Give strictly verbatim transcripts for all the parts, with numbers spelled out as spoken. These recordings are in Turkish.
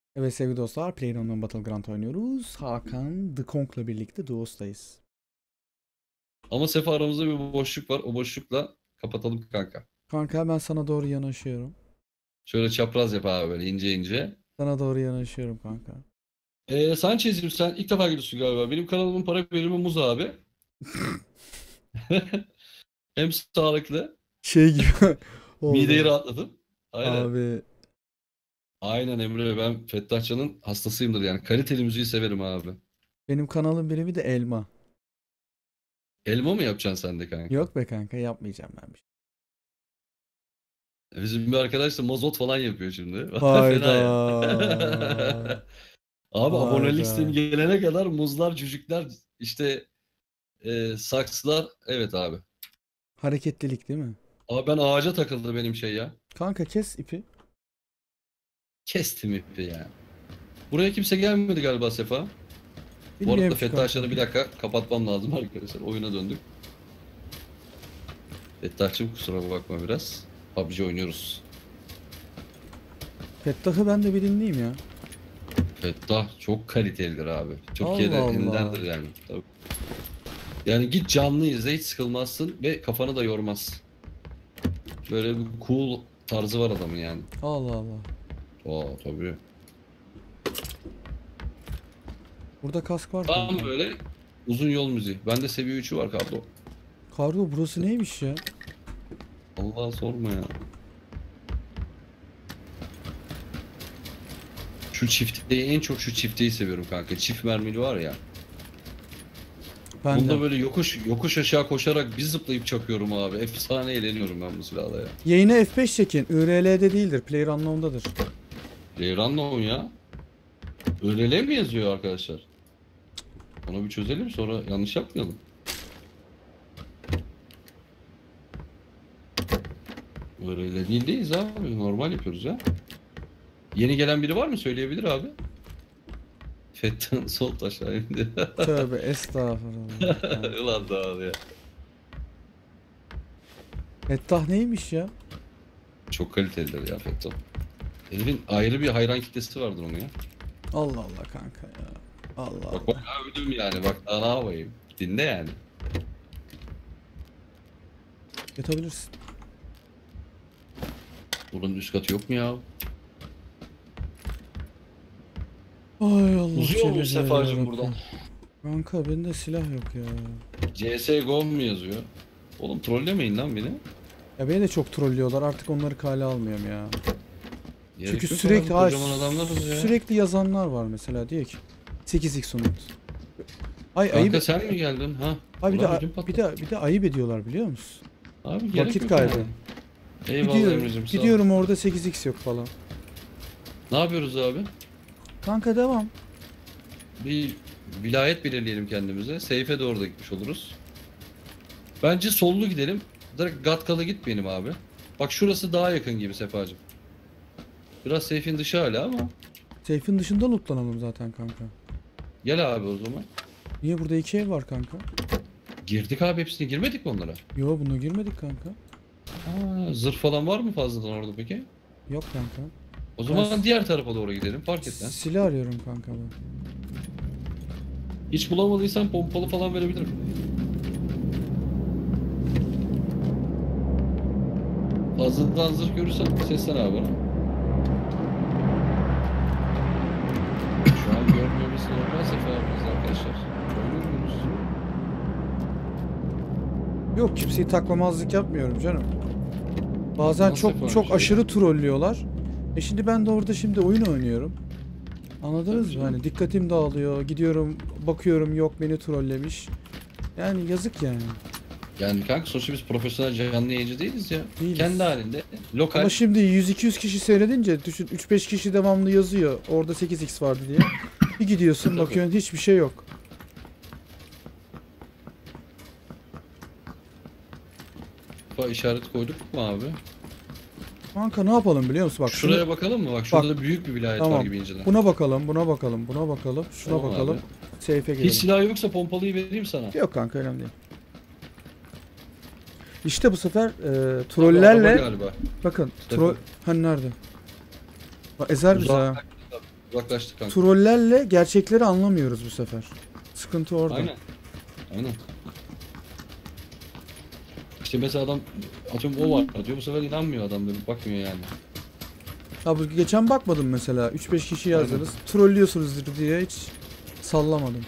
Evet sevgili dostlar, PlayerUnknown's Battleground oynuyoruz. Hakan The Kong'la birlikte Duos'tayız. Ama Sefa aramızda bir boşluk var. O boşlukla kapatalım kanka. Kanka ben sana doğru yanaşıyorum. Şöyle çapraz yap abi böyle ince ince. Sana doğru yanaşıyorum kanka. Ee, Sanchez'im sen ilk defa gidiyorsun galiba. Benim kanalımın para birimi muz abi. Hem sağlıklı. Şey gibi Mideyi oldu. rahatladım. Aynen. Abi Aynen Emre, ben Fettah Can'ın hastasıyımdır yani. Kaliteli müziği severim abi. benim kanalın birimi de elma. Elma mı yapacaksın sen de kanka? Yok be kanka, yapmayacağım ben bir şey. Bizim bir arkadaş da mazot falan yapıyor şimdi. Hayda. Fena ya. Abi abonelik sistemi Hayda. gelene kadar muzlar, cücükler, işte e, saksılar. Evet abi. Hareketlilik değil mi? Abi ben ağaca takıldı benim şey ya. Kanka kes ipi. Kestim ipi ya. Buraya kimse gelmedi galiba Sefa. Bu Bilmiyorum arada ki Fettah kanka. Can'ı bir dakika kapatmam lazım arkadaşlar. Oyuna döndük. Fettah'cığım kusura bakma biraz. P U B G oynuyoruz. Fettah'ı ben de bir dinleyeyim ya. Fettah çok kalitelidir abi. Allah Türkiye'de Allah. enderdir yani. Tabii. Yani git canlı izle, hiç sıkılmazsın ve kafanı da yormaz. Böyle bir cool tarzı var adamın yani. Allah Allah. Aa tabii. Burada kask var Tam kanka. böyle uzun yol müziği. Bende seviye üçü var kablo. Kargo burası neymiş ya? Allah sorma ya. Şu çifteyi en çok şu çifteyi seviyorum kanka. Çift mermili var ya. Ben de. Bunda böyle yokuş yokuş aşağı koşarak bir zıplayıp çakıyorum abi. Efsane eğleniyorum ben bu silahla ya. Yayına F beş çekin. I R L'de değildir. PlayerUnknown'dadır. Random ya. Öyle mi yazıyor arkadaşlar? Onu bir çözelim, sonra yanlış yapmayalım. Öyle değil değiliz abi. Normal yapıyoruz ya. Yeni gelen biri var mı? Söyleyebilir abi. Fettah'ın sol aşağı indi. Tövbe estağfurullah kanka. Ulan da ya. Fettah neymiş ya? Çok kalitelidir ya Fettah. Herifin ayrı bir hayran kitlesi vardır onun ya. Allah Allah kanka ya. Allah Bak Allah. bayağı övdüm yani. Bak daha ne yapayım. Dinle yani. Yatabilirsin. Buranın üst katı yok mu ya? Ay Allah Uzuyor mu Celle Celaluhu Sefacığım buradan? yarabbim. Kanka bende silah yok ya. C S G O mu yazıyor? Oğlum trollemeyin lan beni. Ya beni de çok trollüyorlar. Artık onları kale almıyorum ya. Çünkü Gerek yok abi, sürekli ha, kocaman adamlarız ya. sürekli yazanlar var mesela, diyor ki sekiz x unut. Ay Kanka ayıp. sen mi geldin? Ha? Ay bir Ulan de ödüm bir patladı. de bir de ayıp ediyorlar biliyor musun? Abi gerek Vakit yok yani. kaybı. Eyvallah Gidiyorum, Emre'cim, sağ ol. gidiyorum orada sekiz x yok falan. Ne yapıyoruz abi? Kanka devam. Bir vilayet belirleyelim kendimize. Seyfe doğru da gitmiş oluruz. Bence sollu gidelim. Direkt Gatkal'a gitmeyelim abi. Bak şurası daha yakın gibi Sefacığım. Biraz Seyf'in dışı hala ama. Seyfin dışında lootlanalım zaten kanka. Gel abi o zaman. Niye, burada iki ev var kanka? Girdik abi, hepsine girmedik mi onlara? Yo, buna girmedik kanka. Aa, zırh falan var mı fazladan orada peki? Yok kanka. O Ben zaman s- diğer tarafa doğru gidelim, fark etmez. silah arıyorum kanka ben. Hiç bulamadıysan pompalı falan verebilirim. Fazladan zırh görürsen seslen abi bana. Şu an görmüyoruz normal Sefa abimiz arkadaşlar. Görmüyoruz. Yok, kimseyi taklamazlık yapmıyorum canım. Bazen Nasıl çok yapalım çok şey ya? aşırı trollüyorlar. E şimdi ben de orada şimdi oyun oynuyorum. Anladınız Tabii mı? canım. Hani dikkatim dağılıyor. Gidiyorum, bakıyorum, yok beni trollemiş. Yani yazık yani. Yani kanka sonuçta biz profesyonel canlı yayıncı değiliz ya. Kendi Değiliz. halinde. Ama Lokal. şimdi yüz iki yüz kişi seyredince düşün, üç beş kişi devamlı yazıyor. Orada sekiz x vardı diye. Bir gidiyorsun, Tabii. bakıyorsun hiçbir şey yok. Fa işaret koyduk mu abi? Kanka ne yapalım biliyor musun? Bak şunu, Şuraya bakalım mı? Bak şurada bak, da büyük bir vilayet var tamam. gibi inceden. Buna bakalım, buna bakalım, buna bakalım, şuna Tamam abi. bakalım. Seyfe Hiç girelim. silah yoksa pompalıyı vereyim sana. Yok kanka, önemli değil. İşte bu sefer e, Abi araba trollerle galiba. bakın Mustafa. troll hani nerede? Bak, ezer bizi ha. Uzak. Uzaklaştık kanka. trollerle gerçekleri anlamıyoruz bu sefer. Sıkıntı orada. Aynen. Aynen. İşte mesela adam atıyorum o var diyor, bu sefer inanmıyor adam, böyle bakmıyor yani. Abi geçen bakmadım mesela. üç beş kişi yazdınız. Trollüyorsunuzdur diye hiç sallamadım.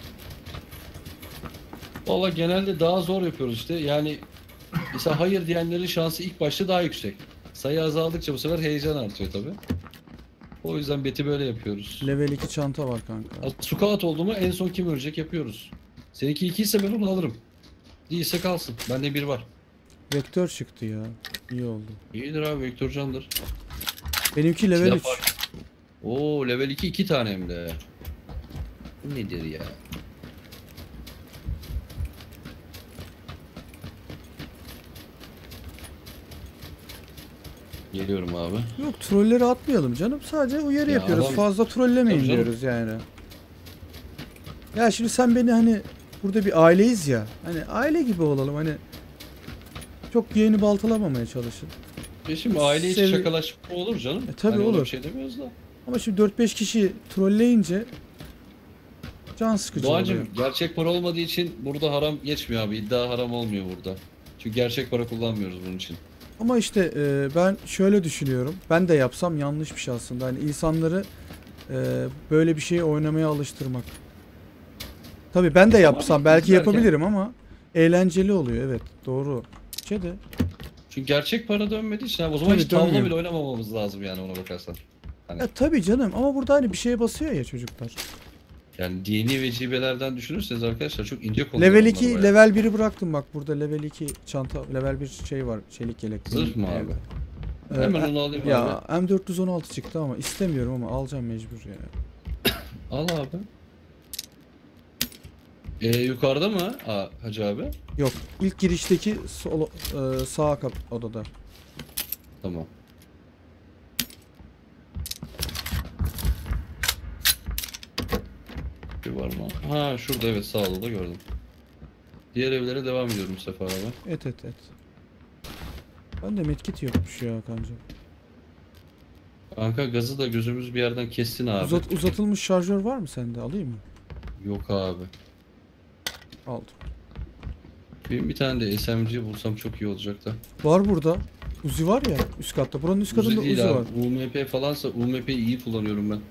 Valla genelde daha zor yapıyoruz işte. Yani mesela hayır diyenlerin şansı ilk başta daha yüksek. Sayı azaldıkça bu sefer heyecan artıyor tabi. O yüzden beti böyle yapıyoruz. Level iki çanta var kanka. Squat oldu mu en son kim ölecek yapıyoruz. Seninki iki ise ben onu alırım. Değilse kalsın. Bende bir var. Vektör çıktı ya. İyi oldu. İyidir abi, Vektör candır. Benimki level Silah üç. var. Oo, level iki iki tane hem de. Bu nedir ya? Geliyorum abi. Yok, trolleri atmayalım canım. Sadece uyarı Ya yapıyoruz. adam- Fazla trollemeyin Tabii canım. diyoruz yani. Ya şimdi sen beni hani burada bir aileyiz ya. Hani aile gibi olalım hani. Çok yeğeni baltalamamaya çalışın. E şimdi aile içi Sevi- şakalaşma olur canım. E tabii Hani ona olur. Bir şey demiyoruz da. Ama şimdi dört beş kişi trolleyince can sıkıcı Doğacım, oluyor. gerçek para olmadığı için burada haram geçmiyor abi. İddia haram olmuyor burada. Çünkü gerçek para kullanmıyoruz bunun için. Ama işte e, ben şöyle düşünüyorum. Ben de yapsam yanlış bir şey aslında. Hani insanları e, böyle bir şeye oynamaya alıştırmak. Tabii ben de Tamam, yapsam belki izlerken- yapabilirim ama eğlenceli oluyor, evet, doğru. Şey de Çünkü gerçek para dönmediği için abi o zaman Tabii hiç tavla dönmüyor. bile oynamamamız lazım yani ona bakarsan. ya, tabii canım, ama burada hani bir şeye basıyor ya çocuklar. Yani dini vecibelerden düşünürseniz arkadaşlar çok ince konular Level onlar iki, bayağı. level biri bıraktım bak, burada level iki çanta, level bir şey var, çelik yelek. Zırh mı abi? Evet. Ee, Hemen e- onu alayım Ya abi. M dört yüz on altı çıktı ama istemiyorum, ama alacağım mecbur ya. Al abi. Ee, yukarıda mı Aa, Hacı abi? Yok, ilk girişteki sol, e, sağ kap odada. Tamam. Bir var mı? Ha şurada, evet, sağ da gördüm. Diğer evlere devam ediyorum bu sefer abi. Et et et. Ben de medkit yokmuş ya kanca. Kanka gazı da gözümüz bir yerden kessin abi. Uzat, uzatılmış şarjör var mı sende? Alayım mı? Yok abi. Aldım. Benim bir tane de S M G bulsam çok iyi olacak da. Var burada. Uzi var ya üst katta. Buranın üst katında Uzi Uzi, değil abi. var. U M P falansa U M P'yi iyi kullanıyorum ben.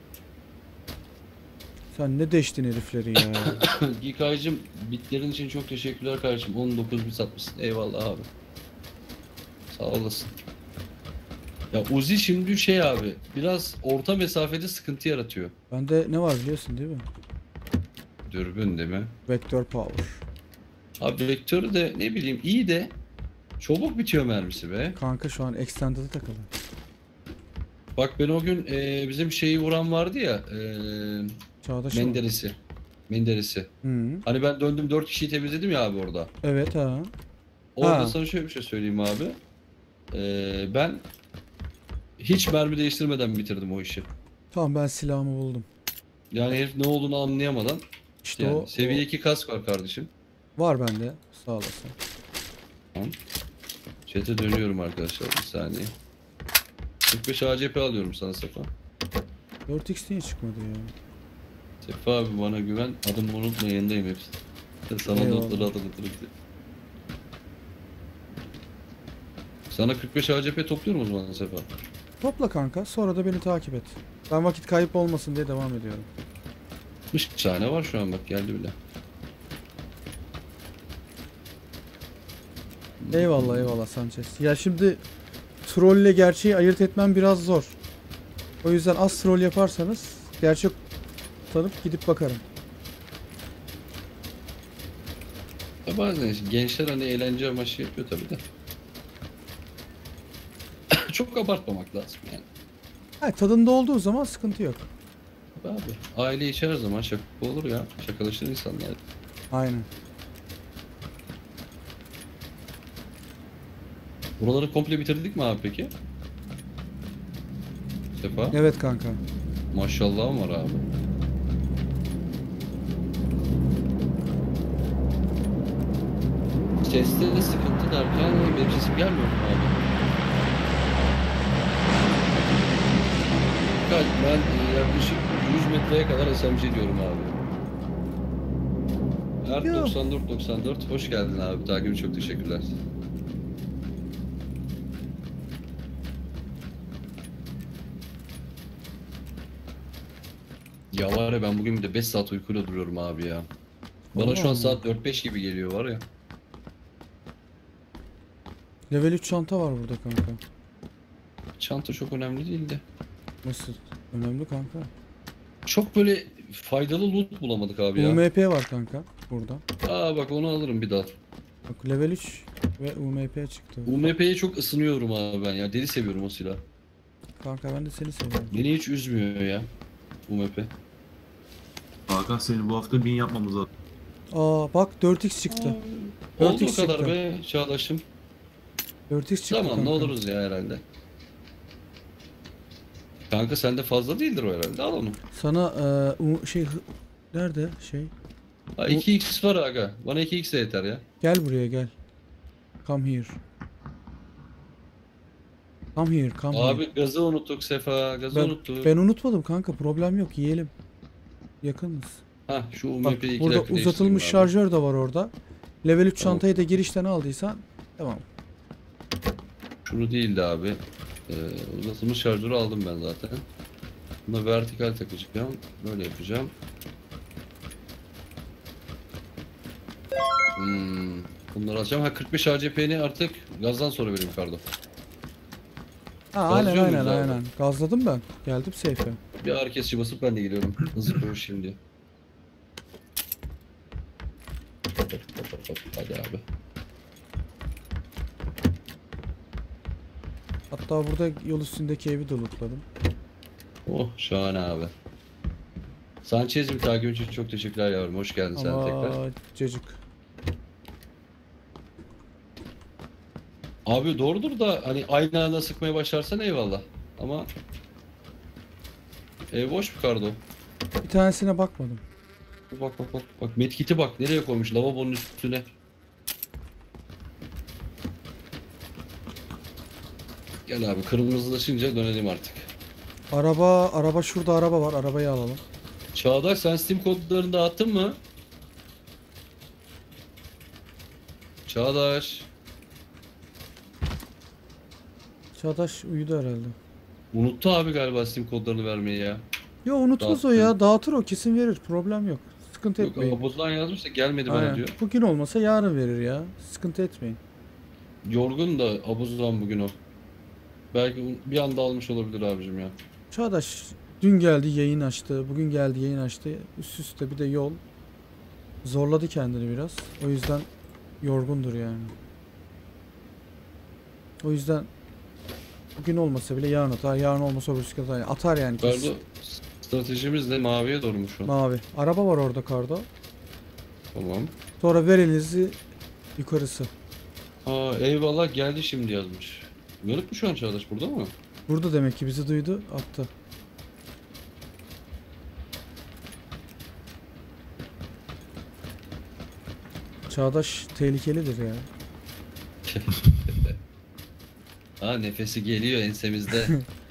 Sen ne deştin herifleri ya. Gikaycım, bitlerin için çok teşekkürler kardeşim. on dokuz bit satmışsın. Eyvallah abi. Sağ olasın. Ya Uzi şimdi şey abi, biraz orta mesafede sıkıntı yaratıyor. Bende ne var biliyorsun değil mi? Dürbün değil mi? Vektör power. Abi vektörü de ne bileyim iyi de çabuk bitiyor mermisi be. Kanka şu an extended'e takılı. Bak ben o gün e, bizim şeyi vuran vardı ya, e, Çağdaş mı? Menderes'i. Menderes'i. Hı. Hani ben döndüm dört kişiyi temizledim ya abi orada. Evet ha. Orada Ha. sana şöyle bir şey söyleyeyim abi. E, ben hiç mermi değiştirmeden bitirdim o işi. Tamam, ben silahımı buldum. Yani herif ne olduğunu anlayamadan. İşte Yani o, seviye o iki kask var kardeşim. var bende. Sağ olasın. Tamam. Chat'e dönüyorum arkadaşlar bir saniye. kırk beş A C P alıyorum sana Sefa. dört x niye çıkmadı ya? Sefa abi bana güven. Adımı unutma, yanındayım hepsi. Sana Eyvallah. notları hatırlatırım. Sana kırk beş A C P topluyorum o zaman Sefa. Topla kanka, sonra da beni takip et. Ben vakit kayıp olmasın diye devam ediyorum. altmış tane var şu an, bak geldi bile. Eyvallah eyvallah Sanchez. Ya şimdi trolle gerçeği ayırt etmem biraz zor. O yüzden az troll yaparsanız gerçek tanıp gidip bakarım. Ya bazen işte gençler hani eğlence amaçlı yapıyor tabii de. Çok abartmamak lazım yani. Ha, tadında olduğu zaman sıkıntı yok. Abi aile içi her zaman şaka olur ya. Şakalaşır insanlar. Aynen. Buraları komple bitirdik mi abi peki? Sefa? Evet kanka. Maşallahım var abi. Seste de sıkıntı derken benim sesim gelmiyor mu abi? Fakat ben e, yaklaşık yüz metreye kadar S M G diyorum abi. Ert Ya. doksan dört doksan dört hoş geldin abi. Takip çok teşekkürler. Ya var ya ben bugün bir de beş saat uykuyla duruyorum abi ya. Bana şu an Allah saat dört beş gibi geliyor var ya. Level üç çanta var burada kanka. Çanta çok önemli değil de. Nasıl? Önemli kanka. Çok böyle faydalı loot bulamadık abi ya. U M P var kanka burada. Aa bak onu alırım bir daha. Bak level üç ve U M P çıktı. U M P'ye çok ısınıyorum abi ben ya. Deli seviyorum o silah. Kanka ben de seni seviyorum. Beni hiç üzmüyor ya. U M P. Hakan senin bu hafta bin yapmamız lazım. Aa bak dört x çıktı. dört Oldu o x kadar çıktı. be Çağdaş'ım. dört x çıktı Tamam kanka. ne oluruz ya herhalde. Kanka sende fazla değildir o herhalde. Al onu. Sana e, u- şey hı- nerede şey? Ha iki x var aga. Bana iki x de yeter ya. Gel buraya gel. Come here. Come here, come here. Abi gazı unuttuk Sefa. Gazı Ben, unuttuk. ben unutmadım kanka, problem yok, yiyelim. Yakınız. Ha şu U Bak M P'yi iki burada dakika uzatılmış değiştireyim abi. şarjör de var orada. Level üç Tamam. çantayı da girişten aldıysan tamam. Şunu değildi abi. Ee, uzatılmış şarjörü aldım ben zaten. Buna vertikal takacağım. Böyle yapacağım. Hmm. Bunları alacağım. Ha kırk beş A C P'ni artık gazdan sonra vereyim Kardo. Ha, aynen Gazlıyor aynen muyuz abi? aynen. Gazladım ben. Geldim safe'e. Bir ağrı kesici basıp ben de geliyorum. Hızlı koşayım diye. Hop, hop, hop, hop. Hadi abi. Hatta burada yol üstündeki evi de lootladım. Oh şahane abi. Sanchez'im takip için çok teşekkürler yavrum. Hoş geldin sen Ama tekrar. cacık. Abi doğrudur da hani aynı anda sıkmaya başlarsan eyvallah. Ama ev boş mu Kardo? Bir tanesine bakmadım. Bak bak bak. Bak medkit'i bak nereye koymuş lavabonun üstüne. Gel abi kırmızılaşınca dönelim artık. Araba, araba şurada araba var. Arabayı alalım. Çağdaş sen Steam kodlarını dağıttın mı? Çağdaş. Çağdaş uyudu herhalde. Unuttu abi galiba Steam kodlarını vermeyi ya. Yo unutmaz o Dağıttı. ya. Dağıtır o, kesin verir. Problem yok. Sıkıntı Yok etmeyin. Abuzdan yazmış da gelmedi bana Aynen. diyor. Bugün olmasa yarın verir ya. Sıkıntı etmeyin. Yorgun da Abuzdan bugün o. Belki bir anda almış olabilir abicim ya. Çağdaş dün geldi yayın açtı. Bugün geldi yayın açtı. Üst üste bir de yol. Zorladı kendini biraz. O yüzden yorgundur yani. O yüzden bugün olmasa bile yarın atar. Yarın olmasa öbür sıkıntı atar. Atar yani kesin. Kardo stratejimiz ne? Maviye doğru mu şu an? Mavi. Araba var orada karda. Tamam. Sonra ver elinizi yukarısı. Aa eyvallah geldi şimdi yazmış. Uyanık mı şu an Çağdaş burada mı? Burada demek ki bizi duydu. Attı. Çağdaş tehlikelidir ya. Aa nefesi geliyor ensemizde.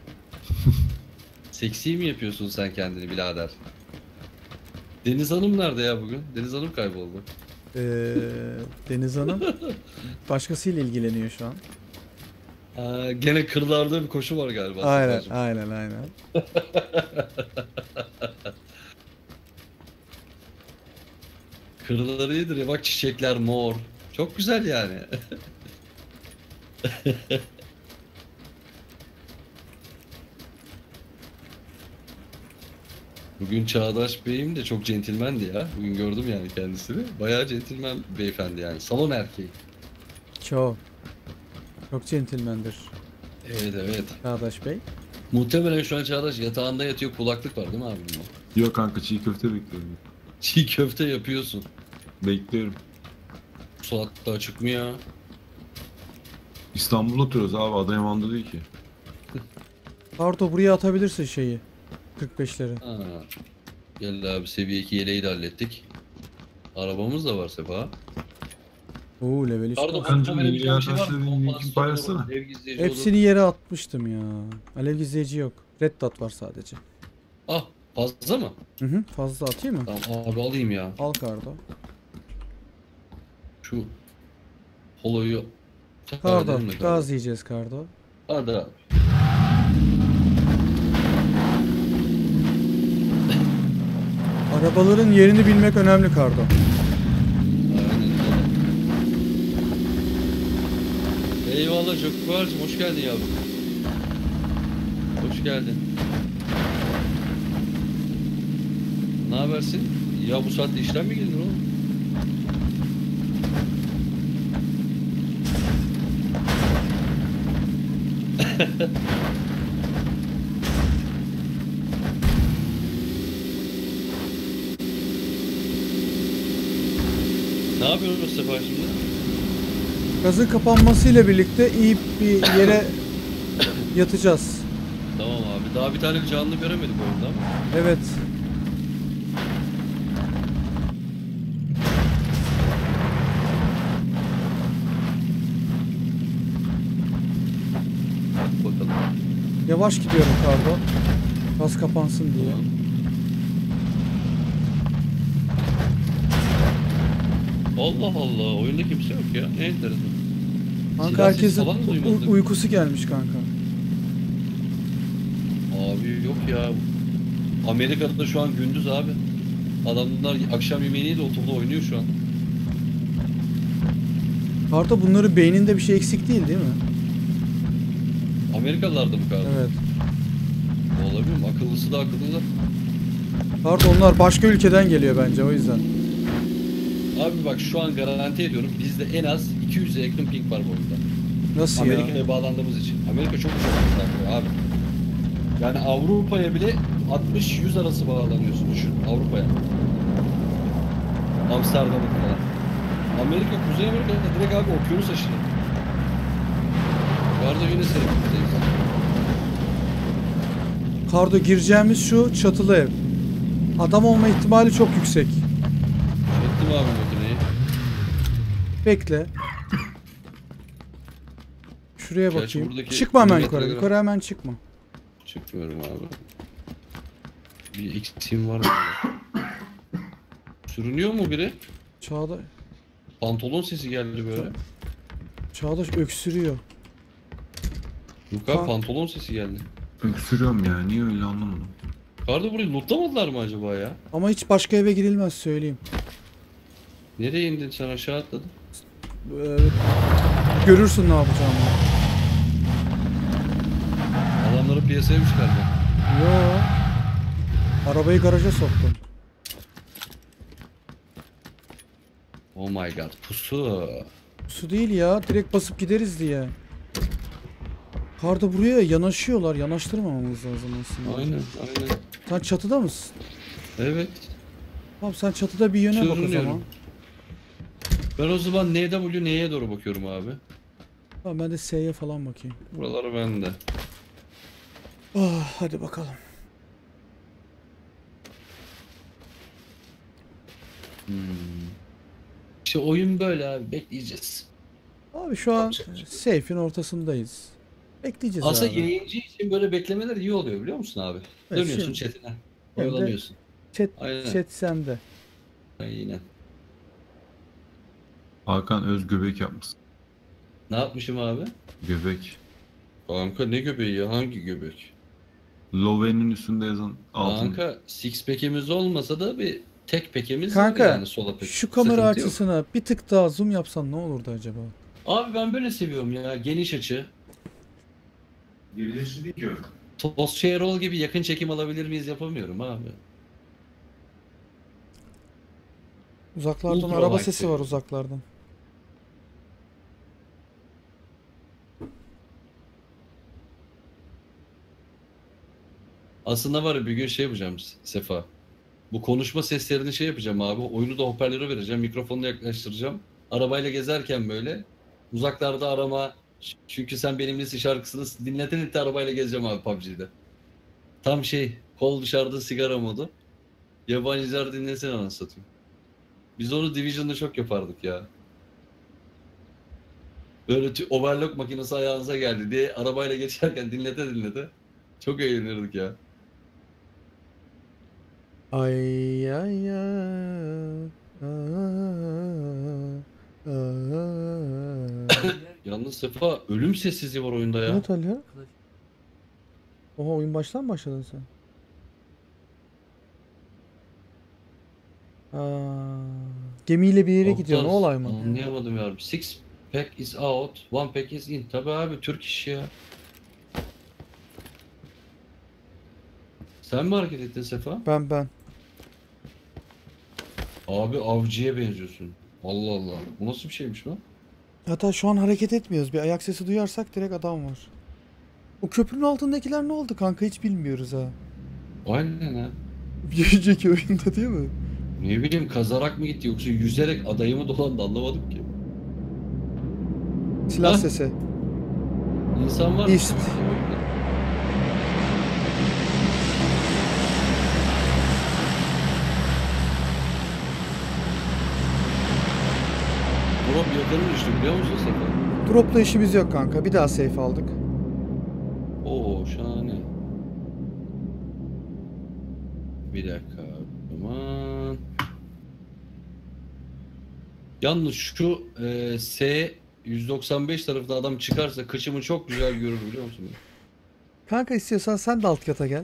Seksi mi yapıyorsun sen kendini birader? Deniz Hanım nerede ya bugün? Deniz Hanım kayboldu. Ee, Deniz Hanım başkasıyla ilgileniyor şu an. Aa, gene kırlarda bir koşu var galiba. Aynen, Sefacığım. aynen, aynen. Kırları iyidir ya bak çiçekler mor. Çok güzel yani. Bugün Çağdaş Bey'im de çok centilmendi ya. Bugün gördüm yani kendisini. Bayağı centilmen beyefendi yani. Salon erkeği. Çok. Çok centilmendir Evet evet. Çağdaş Bey. Muhtemelen şu an Çağdaş yatağında yatıyor kulaklık var değil mi abi bunda? Yok kanka çiğ köfte bekliyorum. Çiğ köfte yapıyorsun. Bekliyorum. Bu saatte açık mı ya? İstanbul'da oturuyoruz abi, Adıyaman'da değil ki. Arto buraya atabilirsin şeyi. kırk beşleri. Ha. Gel abi seviye iki yeleği de hallettik. Arabamız da var Sefa. Oo level üç. Pardon bas. Kancım, böyle bir yeni şey var mı? arkadaşların Kompansatör linkini paylaşsana. olur, ev gizleyici Hepsini olur. yere atmıştım ya. Alev gizleyici yok. Red dot var sadece. Ah Fazla mı? Hı hı. Fazla atayım mı? Tamam abi alayım ya. Al kardo. Şu poloyu tekrar Kardo. edelim mi kardo? Gaz yiyeceğiz kardo. Hadi abi. Arabaların yerini bilmek önemli kardo. Aynen öyle. Eyvallah Joker'cim, hoş geldin yavrum. Hoş geldin. Ne habersin? Ya bu saatte işten mi geldin oğlum? Ne yapıyoruz Sefa şimdi? Gazın kapanmasıyla birlikte iyi bir yere yatacağız. Tamam abi. Daha bir tane canlı göremedik oyunda ama. Evet. Bakalım. Yavaş gidiyorum kardo. Gaz kapansın diye. Allah Allah. Oyunda kimse yok ya. Ne enteresan. Kanka Silah sesi herkesin falan mı u- duymadık? u- uykusu gelmiş kanka. Abi yok ya. Amerika'da şu an gündüz abi. Adamlar akşam yemeğiyle oturdu oynuyor şu an. Kardo bunların beyninde bir şey eksik değil değil mi? Amerikalılarda mı kaldı? Evet. Olabilir mi? Akıllısı da akıllı. Kardo onlar başka ülkeden geliyor bence o yüzden. Abi bak şu an garanti ediyorum bizde en az iki yüze yakın ping var bu oyunda. Nasıl ya? Amerika'ya bağlandığımız için. Amerika çok çok uzakta abi. Yani Avrupa'ya bile altmış yüz arası bağlanıyorsun düşün. Avrupa'ya. Amsterdam'a falan. Amerika, Kuzey Amerika'da direkt abi okyanus aşırı. Yukarıda yine sevgilideyiz. Kardo gireceğimiz şu çatılı ev. Adam olma ihtimali çok yüksek. Çektim abi makineyi. Bekle. Şuraya Gerçi bakayım. buradaki Çıkma hemen milimetre yukarı. göre- Yukarı hemen çıkma. Çıkmıyorum abi. Bir eksiğim var mı? Sürünüyor mu biri? Çağda Pantolon sesi geldi böyle. Çağdaş öksürüyor. Yok abi Pa- pantolon sesi geldi. Öksürüyorum ya. Niye öyle anlamadım. Karda burayı lootlamadılar mı acaba ya? Ama hiç başka eve girilmez söyleyeyim. Nereye indin sen, aşağı atladın? Ee, görürsün ne yapacağımı. Adamları piyasaya mı çıkardın? Yo. Arabayı garaja soktum. Oh my god, pusu. Su değil ya. Direkt basıp gideriz diye. Karda buraya yanaşıyorlar. Yanaştırmamamız lazım aslında. Aynen aynen. Sen çatıda mısın? Evet. Tamam sen çatıda bir yöne bak o Sürünüyorum. zaman. Ben o zaman N W N'ye doğru bakıyorum abi. Tamam ben de S'ye falan bakayım. Buraları bende. Oh, hadi bakalım. Hmm. İşte oyun böyle abi, bekleyeceğiz. Abi şu an Çok sıkıcı. safe'in ortasındayız. Bekleyeceğiz Aslında abi. yayıncı için böyle beklemeler iyi oluyor biliyor musun abi? Evet, Dönüyorsun şimdi- chatine. Hem de- Oyalanıyorsun. Chat, Aynen. chat sende. Aynen. Hakan öz göbek yapmışsın. Ne yapmışım abi? Göbek. Kanka ne göbeği ya? Hangi göbek? Love'nin üstünde yazan altın. Kanka six pack'imiz olmasa da bir tek pack'imiz Kanka, var yani sola pack. Şu kamera Sıkıntı yok. açısına bir tık daha zoom yapsan ne olurdu acaba? Abi ben böyle seviyorum ya, geniş açı. Birleşti değil ki. Toz Roll gibi yakın çekim alabilir miyiz, yapamıyorum abi. Uzaklardan Ultra araba wide sesi diyor. var uzaklardan. Aslında var ya, bir gün şey yapacağım Sefa. Bu konuşma seslerini şey yapacağım abi. Oyunu da hoparlöre vereceğim. Mikrofonunu yaklaştıracağım. Arabayla gezerken böyle uzaklarda arama. Çünkü sen benim nesi şarkısını dinlete dinlete arabayla gezeceğim abi P U B G'de. Tam şey, kol dışarıda sigara modu. Yabancılar dinlesene anasını satayım. Biz onu Division'da çok yapardık ya. Böyle tü- overlock makinesi ayağınıza geldi diye arabayla geçerken dinlete dinlete çok eğlenirdik ya. Ay ay ay. Aa, aa. Yalnız Sefa ölüm sessizliği var oyunda ya. Evet Ali. Oha oyun baştan mı başladın sen? Aa, gemiyle bir yere gidiyor. Ne Aptal, olay mı? anlayamadım ya. Six pack is out, one pack is in. Tabii abi Türk işi ya. Sen mi hareket ettin Sefa? Ben ben. Abi avcıya benziyorsun. Allah Allah. Bu nasıl bir şeymiş lan? Hatta şu an hareket etmiyoruz. Bir ayak sesi duyarsak direkt adam var. O köprünün altındakiler ne oldu kanka hiç bilmiyoruz ha. Aynen ha. Bir önceki oyunda değil mi? Ne bileyim kazarak mı gitti yoksa yüzerek adayı mı dolandı anlamadım ki. Silah Ha? sesi. İnsan var. İst. Drop yakın düştü biliyor musun Sefa? Drop'la işimiz yok kanka. Bir daha safe aldık. Oo şahane. Bir dakika. Aman. Yalnız şu e, S yüz doksan beş tarafında adam çıkarsa kıçımı çok güzel görür biliyor musun? Kanka istiyorsan sen de alt kata gel.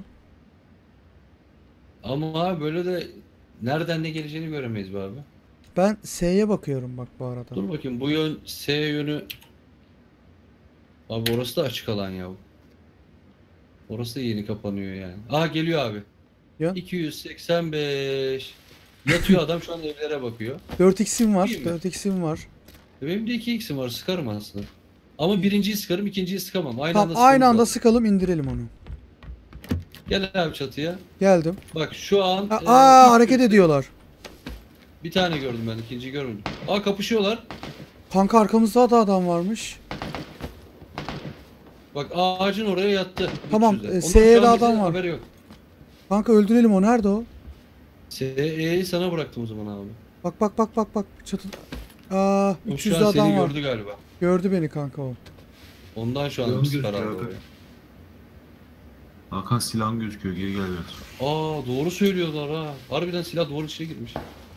Ama abi böyle de nereden ne geleceğini göremeyiz be abi. Ben S'ye bakıyorum bak bu arada. Dur bakayım bu yön S yönü. Abi orası da açık alan ya. Orası da yeni kapanıyor yani. Aa geliyor abi. Yön. iki yüz seksen beş. Yatıyor adam şu an evlere bakıyor. dört x'im var. İyi mi? dört x'im var. Benim de iki x'im var sıkarım aslında. Ama birinciyi sıkarım ikinciyi sıkamam. Aynı Tamam anda aynı sıkamam anda lazım. sıkalım indirelim onu. Gel abi çatıya. Geldim. Bak şu an Aa, e, aa, üç hareket yüz ediyorlar. Bir tane gördüm ben ikinciyi görmedim. Aa kapışıyorlar. Kanka arkamızda da adam varmış. Bak ağacın oraya yattı. Tamam, üç yüze. e, Ondan S'ye şu de an bize adam var. haberi yok. Kanka öldürelim o. Nerede o? S'yi sana bıraktım o zaman abi. Bak bak bak bak bak. Çatı. Aa O üç şu yüzde an adam seni var. gördü galiba. Gördü beni kanka o. Ondan şu an Silahım sıkar gözüküyor aldı Hakan. oraya. Hakan silahın gözüküyor geri gel biraz. Aa doğru söylüyorlar ha. Harbiden silah doğru içine girmiş.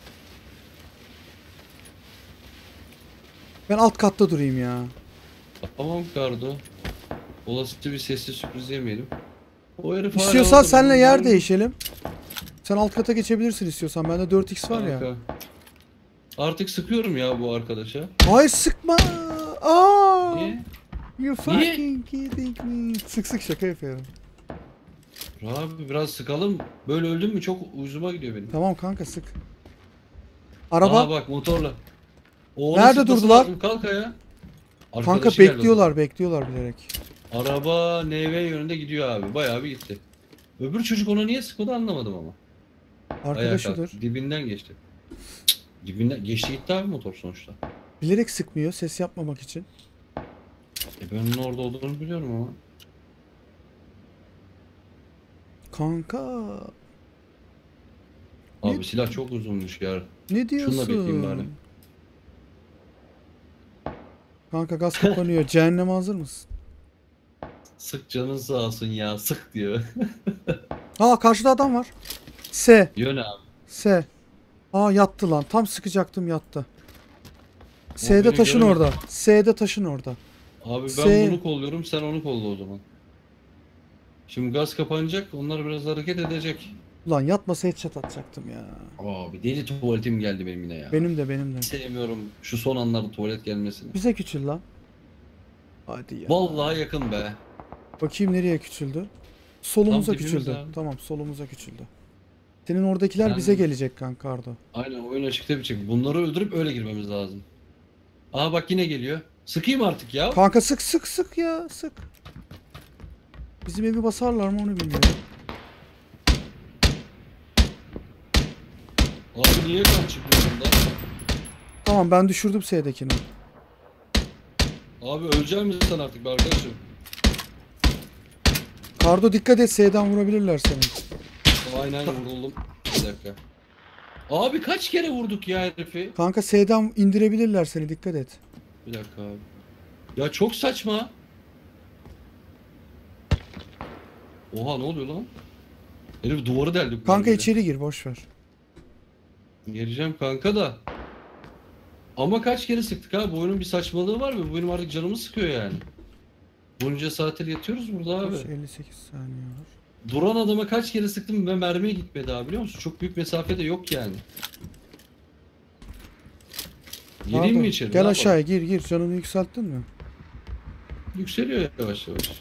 Ben alt katta durayım ya. Tamam Kardo. Olası bir sessiz sürpriz yemeyelim. O herif hala İstiyorsan orada, seninle ben yer onu- değişelim. Sen alt kata geçebilirsin istiyorsan. Bende dört x var ya. Kanka. Artık sıkıyorum ya bu arkadaşa. Hayır sıkma. Aa! Niye? You Niye? fucking kidding me. Sık sık şaka yapıyorum. Abi biraz sıkalım. Böyle öldüm mü çok uzuma gidiyor benim. Tamam kanka sık. Araba. Aa bak motorla. O ona Nerede sıkması durdular? lazım, kalk ayağa. Kanka Arkadaşı geldi bekliyorlar bekliyorlar bilerek. o zaman. Araba N V yönünde gidiyor abi. Bayağı bir gitti. Öbür çocuk ona niye sıkmadı anlamadım ama. Ayağa Arkadaşıdır. kalktı. Dibinden geçti. Cık, dibinden geçti gitti abi motor sonuçta. Bilerek sıkmıyor ses yapmamak için. E ben onun orada olduğunu biliyorum ama. Kanka Abi Ne- silah çok uzunmuş ya. ne diyorsun? bekleyeyim bari. Kanka gaz kapanıyor. Cehenneme hazır mısın? Sık canın sağ olsun ya sık diyor. Aa karşıda adam var. S. Yön abi. S. Aa yattı lan. Tam sıkacaktım yattı. S'de beni taşın göremedi. orada. S'de taşın orada. Abi ben S- bunu kolluyorum sen onu kolla o zaman. Şimdi gaz kapanacak onlar biraz hareket edecek. Ulan yatmasa headshot atacaktım ya. Abi deli tuvaletim geldi benim yine ya. Benim de benim de. Sevmiyorum şu son anlarda tuvalet gelmesini. Bize küçül lan. Hadi ya. Vallahi yakın be. Bakayım nereye küçüldü. Solumuza Tam dibimiz küçüldü. abi. Tamam solumuza küçüldü. Senin oradakiler Ben- bize gelecek kanka Ardo. Aynen oyun açıkta bir çek. Bunları öldürüp öyle girmemiz lazım. Aa bak yine geliyor. Sıkayım artık ya. Kanka sık sık sık ya sık. Bizim evi basarlar mı onu bilmiyorum. Abi niye kan çıkmıyor bundan? Tamam ben düşürdüm S'dekini. Abi ölecek misin sen artık be arkadaşım? Kardo dikkat et S'den vurabilirler seni. Aynen vuruldum. Bir dakika. Abi kaç kere vurduk ya herifi? Kanka S'den indirebilirler seni dikkat et. Bir dakika abi. Ya çok saçma. Oha ne oluyor lan? Herif duvarı deldi. Kanka içeri gir, boş ver. Geleceğim kanka da. Ama kaç kere sıktık ha? Bu oyunun bir saçmalığı var mı? Bu oyun artık canımı sıkıyor yani. Bunca saattir yatıyoruz burada abi. elli sekiz saniye var. Duran adama kaç kere sıktım ve mermiye gitmedi abi, biliyor musun? Çok büyük mesafede yok yani. Gireyim Pardon, mi içeri? Gel Ne aşağıya gir gir. Canını yükselttin mi? yapalım? Yükseliyor yavaş yavaş.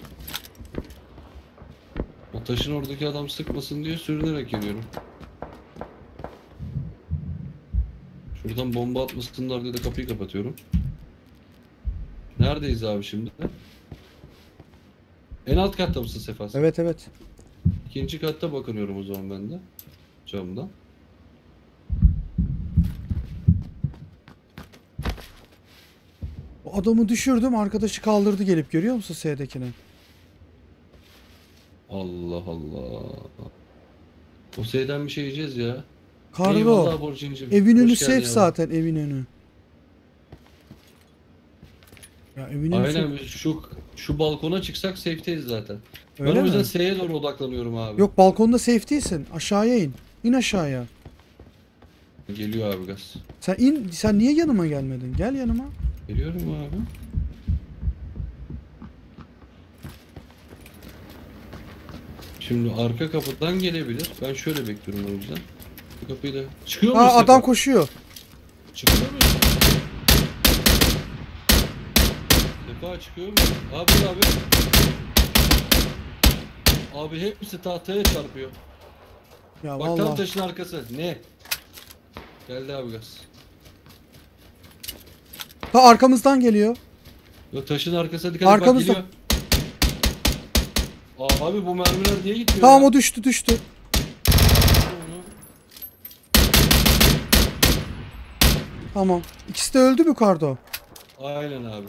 O taşın oradaki adam sıkmasın diye sürünerek geliyorum. Şuradan bomba atmasınlar diye de kapıyı kapatıyorum. Neredeyiz abi şimdi? En alt katta mısın Sefa sen? Evet evet. İkinci katta bakınıyorum o zaman ben de. Camdan. O adamı düşürdüm, arkadaşı kaldırdı gelip, görüyor musun S'dekini? Allah Allah. O S'den bir şey yiyeceğiz ya. Kardo. Eyvallah Borcincim. Evin önü Hoş geldin safe yavrum. zaten, evin önü. Ya evin önü Aynen, safe. biz şu şu balkona çıksak safe'teyiz zaten. Öyle ben o yüzden mi? S'ye doğru odaklanıyorum abi. Yok, balkonda safe değilsin. Aşağıya in. İn aşağıya. Geliyor abi gaz. Sen in, sen niye yanıma gelmedin? Gel yanıma. Geliyorum abi. Şimdi arka kapıdan gelebilir. Ben şöyle bekliyorum o yüzden. Bu kapıyı da... Çıkıyor muyuz? Aa, adam Sefa? koşuyor. Çıkıyor muyuz? Sefa çıkıyor muyuz? Abi abi. Abi hepsi tahtaya çarpıyor. Ya Bak tam vallahi. taşın arkası. Ne? Geldi abi gaz. Ta arkamızdan geliyor. Yok, taşın arkasına dikkat et, bak Arkamızda. geliyor. Abi bu mermiler niye gitmiyor Tamam, ya? o düştü düştü. Tamam. İkisi de öldü mü Kardo? Aynen abi.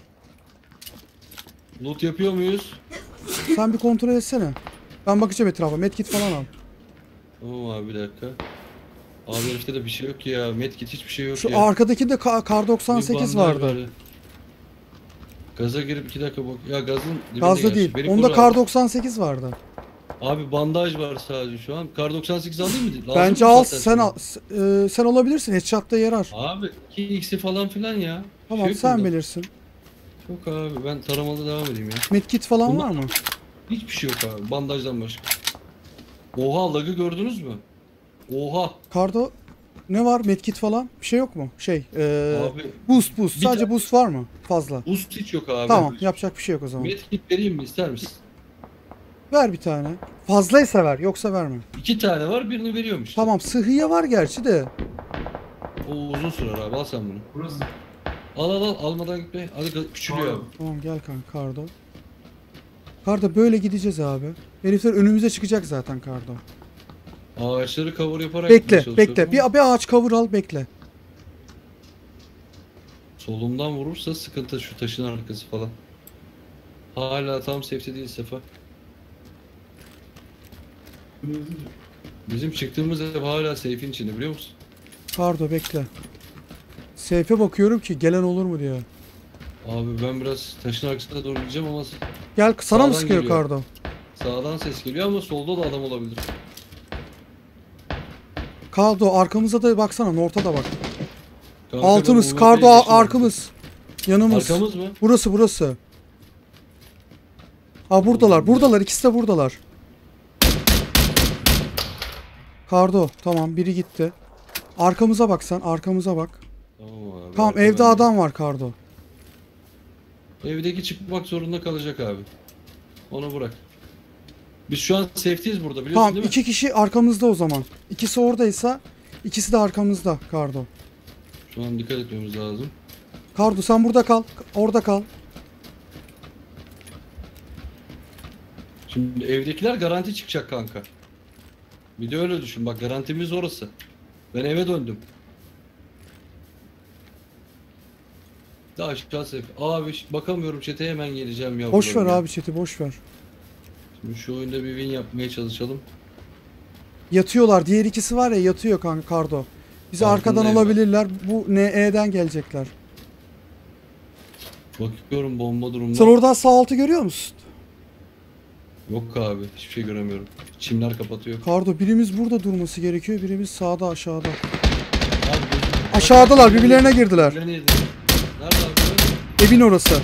Loot yapıyor muyuz? Sen bir kontrol etsene. Ben bakacağım etrafa. Medkit falan al. Tamam abi, bir dakika. Abi herifte de bir şey yok ya. Medkit hiçbir şey yok Şu ya. arkadakinde K, Kar Bir doksan sekiz bandaj vardı. var ya. Gaza girip iki dakika bak. Ya gazın dibinde Gazlı gerçi. değil. Beni Onda koru Kar abi. doksan sekiz vardı. Abi bandaj var sadece şu an. Kar doksan sekiz alayım mı? Lazım Bence mı al, zaten sen sana? al. S- e, sen olabilirsin. Headshot'ta yarar. Abi iki x'i falan filan ya. Tamam, Şey yok sen bunda. bilirsin. Yok abi, ben taramalı devam edeyim ya. Medkit falan Bunlar- var mı? Hiçbir şey yok abi. Bandajdan başka. Oha, lag'ı gördünüz mü? Oha. Kardo ne var? Medkit falan? Bir şey yok mu? Şey, e, Abi boost boost. bir Sadece ta- boost var mı? Fazla. boost hiç yok abi. Tamam, yapacak bir şey yok o zaman. Medkit vereyim mi, ister misin? Ver bir tane. Fazlaysa ver, yoksa verme. İki tane var, birini veriyorum işte. Tamam, sıhhiye var gerçi de. O uzun sürer abi, al sen bunu. Burası. Al al al, almadan gitme. Hadi ga- küçülüyor Pardon. abi. Tamam, gel kanka Kardo. Kardo böyle gideceğiz abi. Herifler önümüze çıkacak zaten Kardo. Ağaçları cover yaparak Bekle, gitmeye çalışıyorum bekle. ama Bir, bir ağaç cover al, bekle. solumdan vurursa sıkıntı, şu taşın arkası falan. Hala tam safety değil Sefa. Bizim çıktığımız ev hala safe'in içinde, biliyor musun? Kardo bekle. Seyfe bakıyorum ki gelen olur mu diye. Abi ben biraz taşın arkasına doğru gideceğim ama Gel, sana mı Sağdan sıkıyor geliyor. Kardo? sağdan ses geliyor ama solda da adam olabilir. Kardo arkamıza da baksana, Nort'a da bak. Kanka, Altımız, ben Kardo U M P'ye geçtim arkamız. Yanımız. artık. Arkamız mı? Burası burası. Ha buradalar, buradalar, ikisi de buradalar. Kardo, tamam, biri gitti. Arkamıza bak sen, arkamıza bak. Tamam abi. Tamam, arka evde bende. adam var Kardo. Evdeki çıkmak zorunda kalacak abi. Onu bırak. Biz şu an safety'yiz burada, biliyorsun Tamam, değil mi? iki kişi arkamızda o zaman. İkisi oradaysa ikisi de arkamızda Kardo. Şu an dikkat etmemiz lazım. Kardo sen burada kal, orada kal. Şimdi evdekiler garanti çıkacak kanka. Bir de öyle düşün, bak garantimiz orası. Ben eve döndüm. Daha aşağı safe. Abi ş- bakamıyorum chat'e, hemen geleceğim ya. Boş ver abi chat'i, boş ver. Şimdi şu oyunda bir win yapmaya çalışalım. Yatıyorlar. Diğer ikisi var ya, yatıyor kanka Kardo. Bizi arkadan Farkındayım ben. alabilirler. Bu N E'den gelecekler. Bakıyorum bomba durumda. Sen oradan sağ altı görüyor musun? Yok abi hiçbir şey göremiyorum. Çimler kapatıyor. Kardo birimiz burada durması gerekiyor. Birimiz sağda aşağıda. Abi, gözüm- Aşağıdalar, birbirlerine girdiler. Birbirlerine yedi. Nerede abi? Evin orası.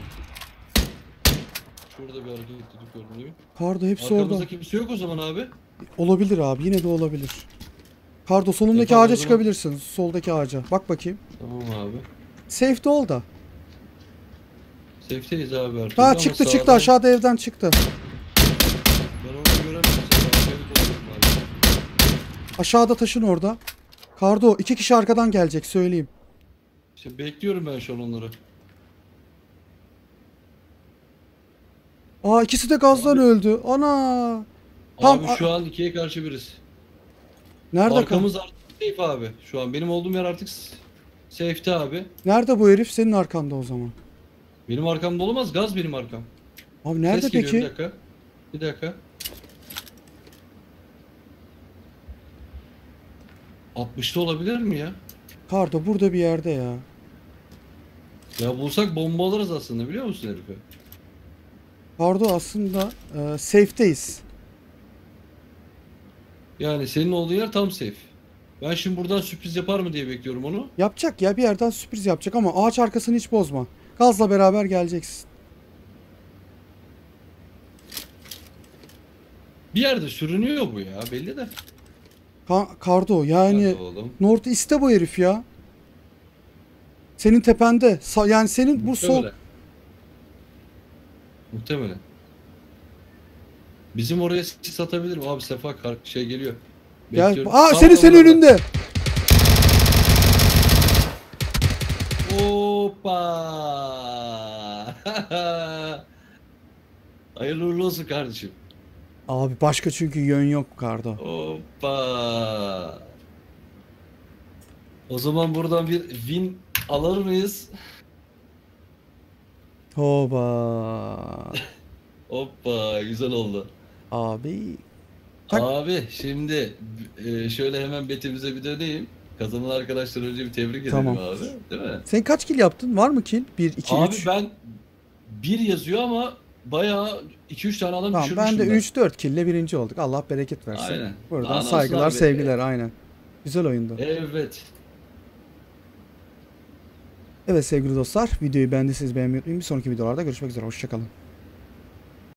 Şurada bir hareket ettik görünüyor. Kardo hepsi Arkamızda orada. kimse yok o zaman abi. Olabilir abi, yine de olabilir. Kardo solundaki Yapalım o ağaca zaman. çıkabilirsin. Soldaki ağaca. Bak bakayım. Tamam abi. Safe'de ol da. Safe'teyiz abi her türlü Ha ama çıktı çıktı sağdan- aşağıda evden çıktı. Ben onu göremedim. Sen arkaya bakıyorum abi. Aşağıda taşın orada. Kardo iki kişi arkadan gelecek söyleyeyim. İşte bekliyorum ben şu an onları. Aa ikisi de gazdan Abi- öldü. Ana. Tam Abi şu an ikiye karşı biriz. nerede kal- Arkamız artık safe abi. Şu an benim olduğum yer artık s- safe'te abi. Nerede bu herif? Senin arkanda o zaman. Benim arkamda olamaz. Gaz benim arkam. Abi nerede Ses geliyor, peki? Bir dakika. Bir dakika. altmışta olabilir mi ya? Kardo burada bir yerde ya. Ya bulsak bomba alırız aslında biliyor musun herife? Kardo aslında e, safe'teyiz. Yani senin olduğu yer tam safe. Ben şimdi buradan sürpriz yapar mı diye bekliyorum onu. Yapacak ya, bir yerden sürpriz yapacak ama ağaç arkasını hiç bozma. Gazla beraber geleceksin. Bir yerde sürünüyor bu ya belli de. Ka- Kardo yani Hadi oğlum. North East'te bu herif ya. Senin tepende. Sa- yani senin bu sol... Muhtemelen. Muhtemelen. Bizim oraya sis atabilirim. Abi Sefa kar şey geliyor. Gel. Bekliyorum. Aa Tam senin senin orada. önünde. Hoppa. Hayırlı uğurlu olsun kardeşim. Abi başka çünkü yön yok Kardo. Hoppa. O zaman buradan bir win alır mıyız? Hoba. Hoppa güzel oldu. Abi. Tak. Abi şimdi e, şöyle hemen betimize bir döneyim. Kazanan arkadaşlar önce bir tebrik edelim Tamam. abi. Değil mi? Sen kaç kill yaptın? Var mı kill? bir, iki, Abi üç. ben bir yazıyor ama bayağı iki üç tane adam Tamam düşürmüşüm ben de üç dört kill ile birinci olduk. Allah bereket versin. Aynen. Buradan Daha ne olsun saygılar, abi? sevgiler aynen. Güzel oyundu. Evet. Evet sevgili dostlar, videoyu beğendiyseniz beğenmeyi unutmayın. Bir sonraki videolarda görüşmek üzere. Hoşçakalın.